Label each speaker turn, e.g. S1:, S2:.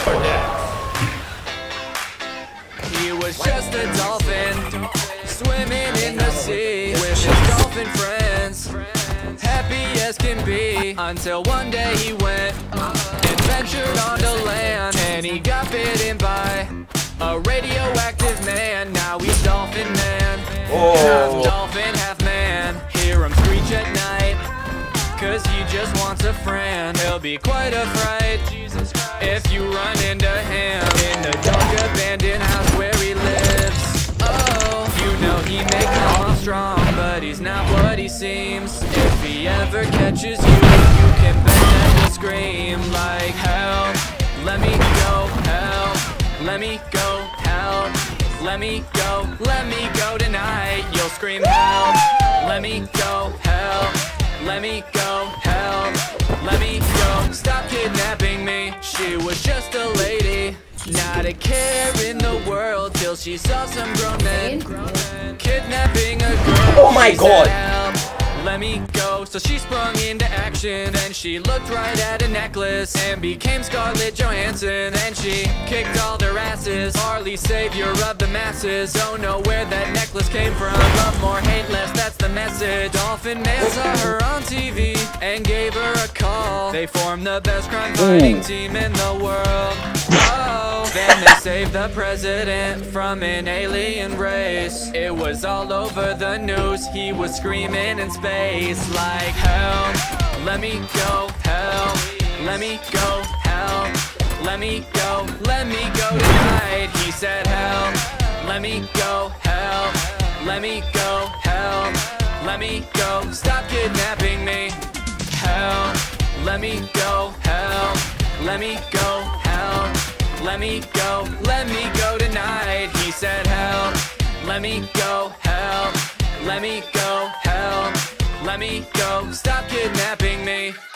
S1: He was just a dolphin, swimming in the sea with his dolphin friends, happy as can be, until one day he went and ventured onto land, and he got bitten by a radioactive man. Now he's Dolphin Man, half dolphin, half man. Hear him screech at night, cause he just wants a friend. He'll be quite a fright if you run into him in the dark abandoned house where he lives. Oh, you know he may come off strong, but he's not what he seems. If he ever catches you, you can bet that he'll scream like, help, let me go, help, let me go, help, let me go tonight. You'll scream help, let me go, help, let me go, help, let me go. Stop kidnapping me. She was just a lady, not a care in the world, till she saw some grown men kidnapping a girl.
S2: Oh my God.
S1: Help, let me go. So she sprung into action, and she looked right at a necklace and became Scarlett Johansson, and she kicked all their asses. Harley, savior of the masses. Don't know where that necklace came from. Love more, hate less, that's the message. Dolphin Man saw her on TV and gave her a call. They formed the best crime fighting team in the world. Oh, then they saved the president from an alien race. It was all over the news. He was screaming in space like, help, let me go, help, let me go, help, let me go tonight. He said help, let me go, help, let me go, help, let me go. Stop kidnapping me. Help, let me go, help, let me go, help, let me go tonight. He said help, let me go, help, let me go, help, let me go. Stop kidnapping me.